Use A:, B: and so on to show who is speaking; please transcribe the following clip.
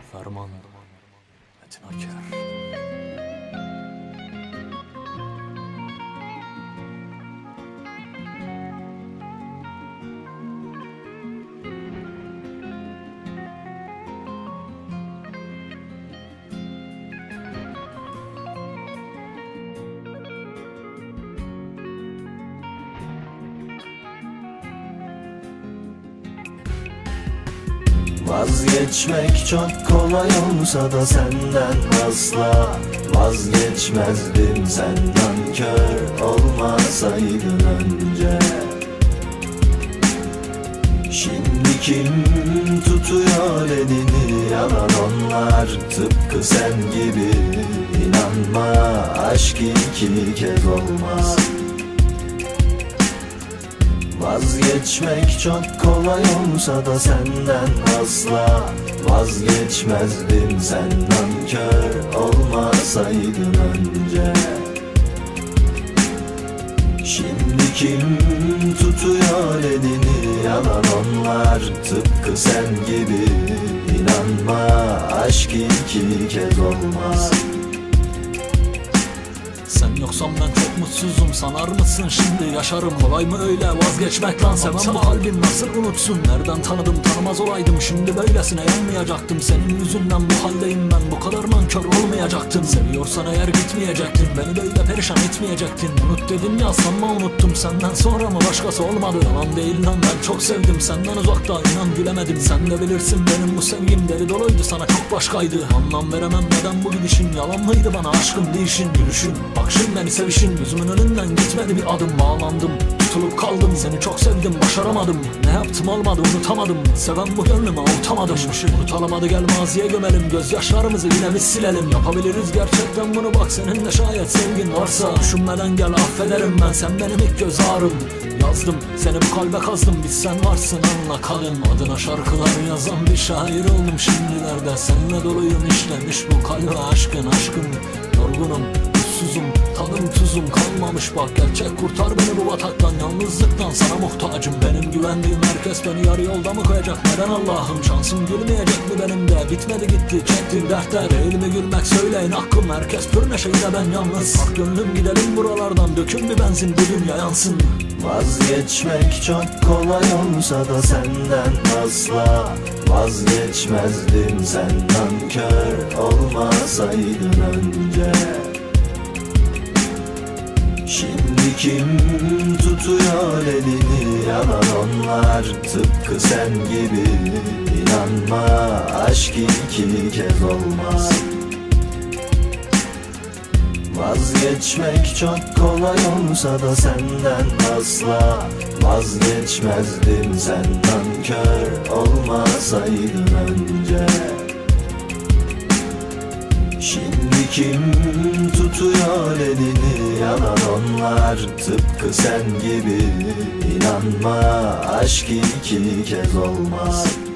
A: Ferman Metin Aker.
B: Vazgeçmek çok kolay olsa da senden asla vazgeçmezdim. Senden kör olmasaydın önce. Şimdi kim tutuyor elini? Yalan onlar, tıpkı sen gibi. İnanma, aşk iki kez olmaz. Vazgeçmek çok kolay olsa da senden asla vazgeçmezdim. Senden kör olmasaydın önce. Şimdi kim tutuyor elini? Yalan onlar, tıpkı sen gibi. İnanma, aşk iki kez olmaz.
A: Sen yoksan ben çok mutsuzum, sanar mısın şimdi yaşarım? Kolay mı öyle vazgeçmek lan? Seven bu kalbin nasıl unutsun? Nereden tanıdım, tanımaz olaydım. Şimdi böylesine yanmayacaktım. Senin yüzünden bu haldeyim ben, bu kadar nankör olmayacaktım. Seviyorsan eğer gitmeyecektin, beni böyle perişan etmeyecektin. Unut dedin ya, sanma unuttum. Senden sonra mı başkası olmadı? Yalan değil lan, ben çok sevdim. Senden uzakta inan gülemedim. Sen de bilirsin benim bu sevgim deli doluydu, sana çok başkaydı. Anlam veremem neden bu gidişin, yalan mıydı bana aşkım değişin, gülüşün. Bakışın beni sevişin, gözümün önünden gitmedi bir adım. Bağlandım, tutulup kaldım, seni çok sevdim, başaramadım. Ne yaptım olmadı, unutamadım. Seven bu gönlümü avutamadım. Unutalamadı, gel maziye gömelim. Gözyaşlarımızı yine biz silelim. Yapabiliriz gerçekten bunu, bak seninle şayet sevgin varsa. Düşünmeden gel, affederim ben, sen benim ilk göz ağrım. Yazdım, seni bu kalbe kazdım. Biz sen varsın anla kalın. Adına şarkılar yazan bir şair oldum şimdilerde. Seninle doluyum, işlemiş bu kalbe aşkın. Yorgunum, mutsuzum, tadım tuzum kalmamış bak. Gerçek kurtar beni bu bataktan, yalnızlıktan sana muhtacım. Benim güvendiğim herkes beni yarı yolda mı koyacak? Neden Allah'ım? Şansım gülmeyecek mi benim de? Bitmedi gitti çektiğim dertler. Değil mi gülmek, söyleyin hakkım. Herkes pür neşeyle, ben yalnız. Bak gönlüm, gidelim buralardan, dökün bir benzin, bu dünya yansın.
B: Vazgeçmek çok kolay olsa da senden asla vazgeçmezdim. Senden kör olmasaydın önce. Şimdi kim tutuyor elini? Yalan onlar, tıpkı sen gibi. İnanma, aşk iki kez olmaz. Vazgeçmek çok kolay olsa da senden asla vazgeçmezdim. Senden kör olmasaydın önce. Şimdi kim tutuyor elini? Yalan onlar, tıpkı sen gibi. İnanma, aşk iki kez olmaz.